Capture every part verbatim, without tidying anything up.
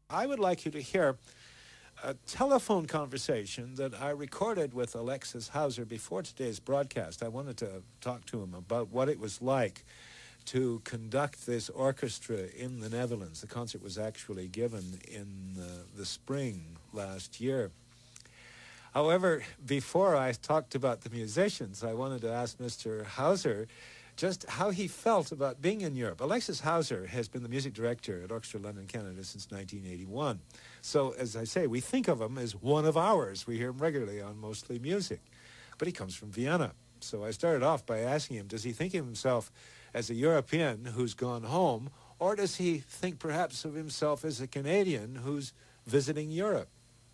I would like you to hear a telephone conversation that I recorded with Alexis Hauser before today's broadcast. I wanted to talk to him about what it was like to conduct this orchestra in the Netherlands. The concert was actually given in uh, the spring last year. However, before I talked about the musicians, I wanted to ask Mister Hauser just how he felt about being in Europe. Alexis Hauser has been the music director at Orchestra London, Canada since nineteen eighty-one. So, as I say, we think of him as one of ours. We hear him regularly on Mostly Music. But he comes from Vienna. So I started off by asking him, does he think of himself as a European who's gone home, or does he think perhaps of himself as a Canadian who's visiting Europe?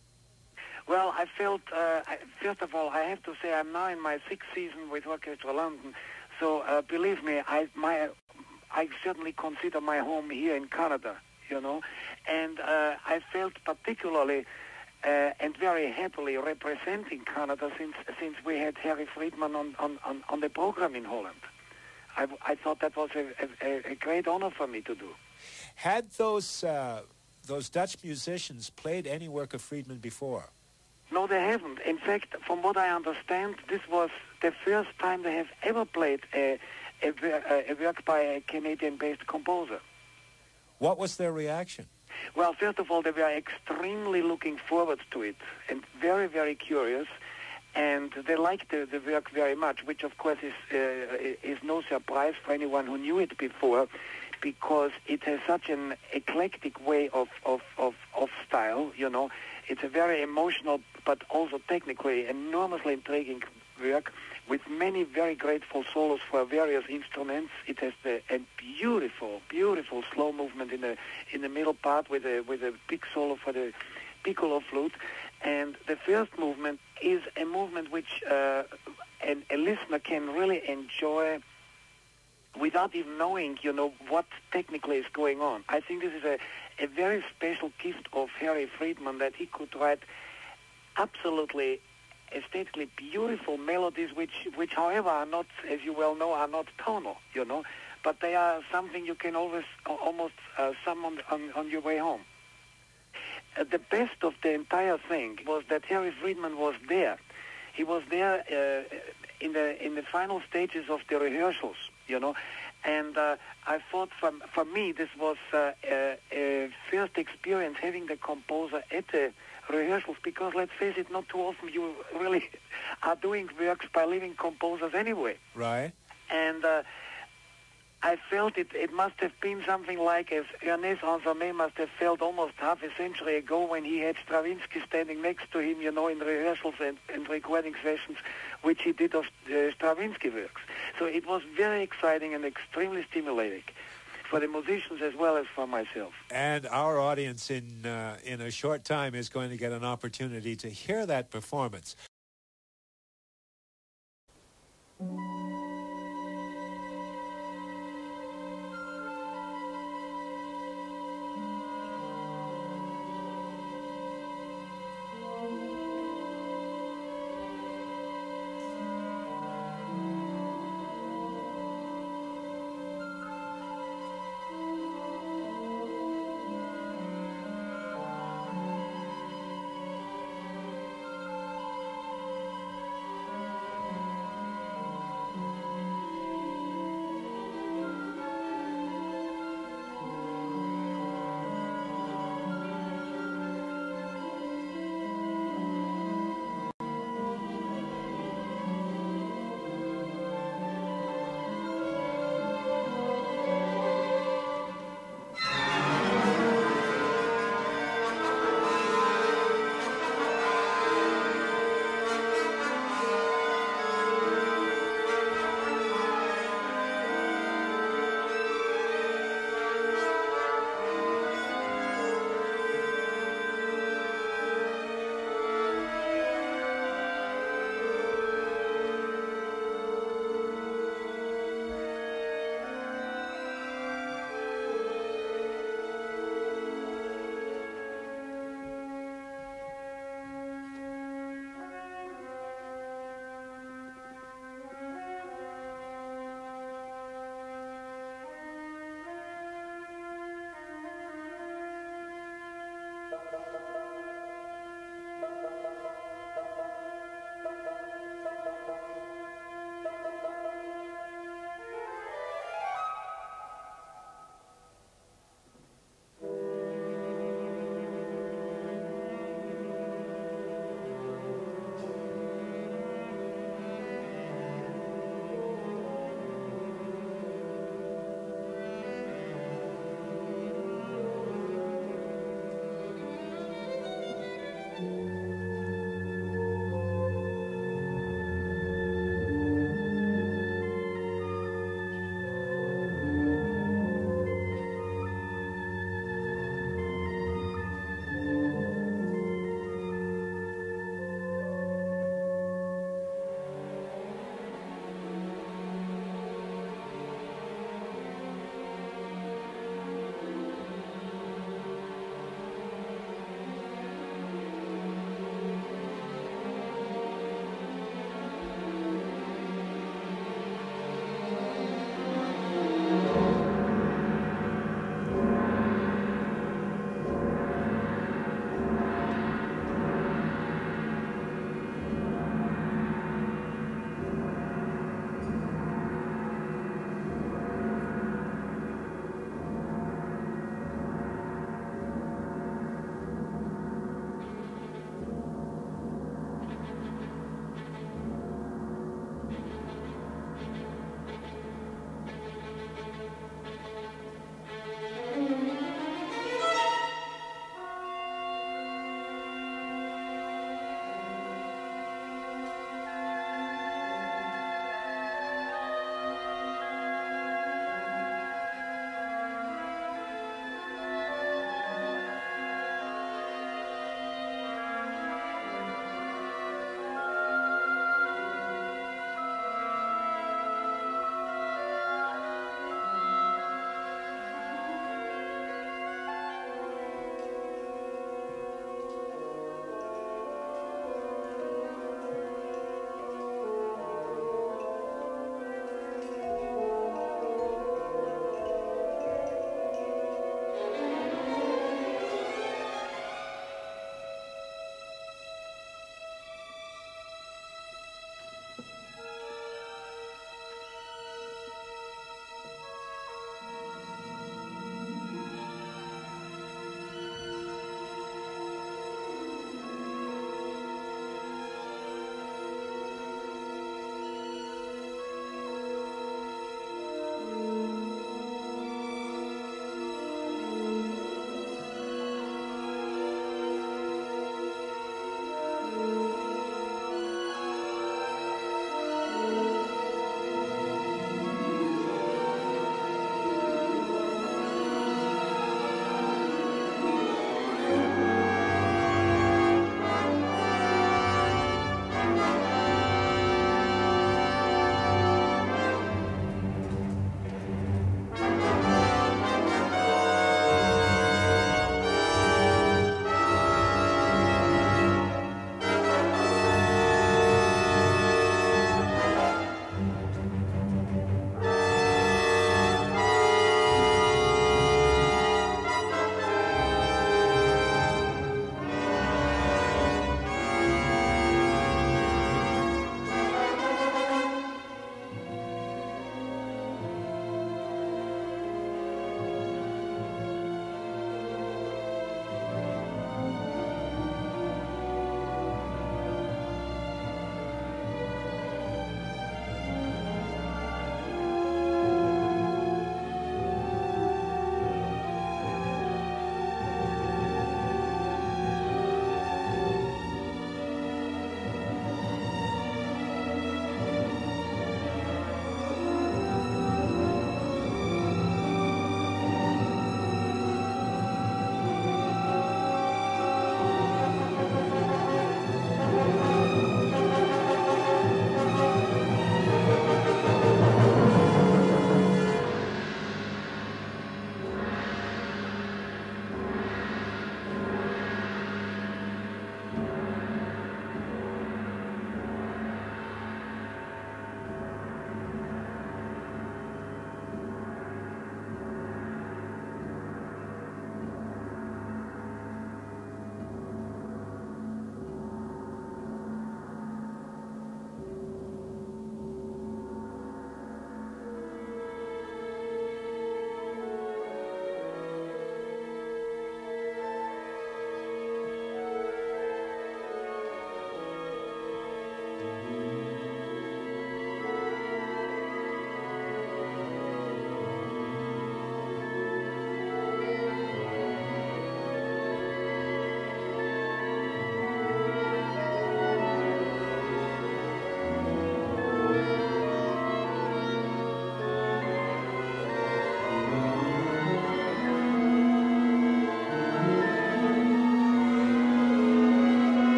Well, I felt, uh, I, first of all, I have to say I'm now in my sixth season with Orchestra London. So uh, believe me, I, my, I certainly consider my home here in Canada, you know. And uh, I felt particularly uh, and very happily representing Canada since since we had Harry Friedman on, on, on, on the program in Holland. I, I thought that was a, a, a great honor for me to do. Had those, uh, those Dutch musicians played any work of Friedman before? No, they haven't. In fact, from what I understand, this was the first time they have ever played a, a, a work by a Canadian-based composer. What was their reaction? Well, first of all, they were extremely looking forward to it and very, very curious. And they liked the, the work very much, which, of course, is, uh, is no surprise for anyone who knew it before, because it has such an eclectic way of, of, of, of style, you know. It's a very emotional, but also technically enormously intriguing work with many very grateful solos for various instruments. It has the, a beautiful, beautiful slow movement in the in the middle part with a with a big solo for the piccolo flute. And the first movement is a movement which uh, an, a listener can really enjoy without even knowing, you know, what technically is going on. I think this is a, a very special gift of Harry Friedman, that he could write absolutely aesthetically beautiful melodies, which, which, however, are not, as you well know, are not tonal, you know, but they are something you can always almost uh, summon on, on your way home. Uh, the best of the entire thing was that Harry Friedman was there. He was there uh, in the in the final stages of the rehearsals, you know, and uh, I thought for, for me this was uh, a, a first experience having the composer at the rehearsals, because let's face it, not too often you really are doing works by living composers anyway. Right. And uh, I felt it, it must have been something like as Ernest Ansermet must have felt almost half a century ago when he had Stravinsky standing next to him, you know, in rehearsals and, and recording sessions, which he did of uh, Stravinsky works. So it was very exciting and extremely stimulating for the musicians as well as for myself. And our audience in, uh, in a short time is going to get an opportunity to hear that performance.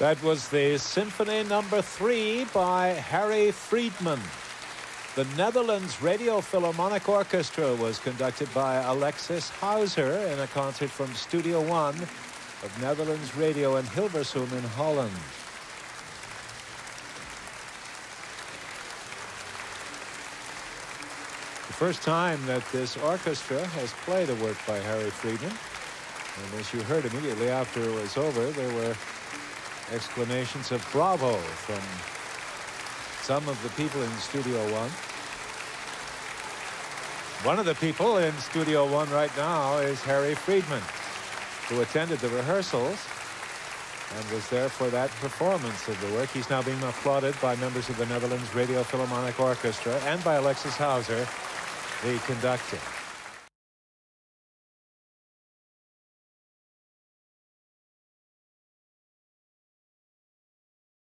That was the Symphony Number Three by Harry Friedman. The Netherlands Radio Philharmonic Orchestra was conducted by Alexis Hauser in a concert from Studio One of Netherlands Radio in Hilversum in Holland. The first time that this orchestra has played a work by Harry Friedman. And as you heard immediately after it was over, there were exclamations of bravo from some of the people in Studio One. One of the people in Studio One right now is Harry Friedman, who attended the rehearsals and was there for that performance of the work. He's now being applauded by members of the Netherlands Radio Philharmonic Orchestra and by Alexis Hauser, the conductor.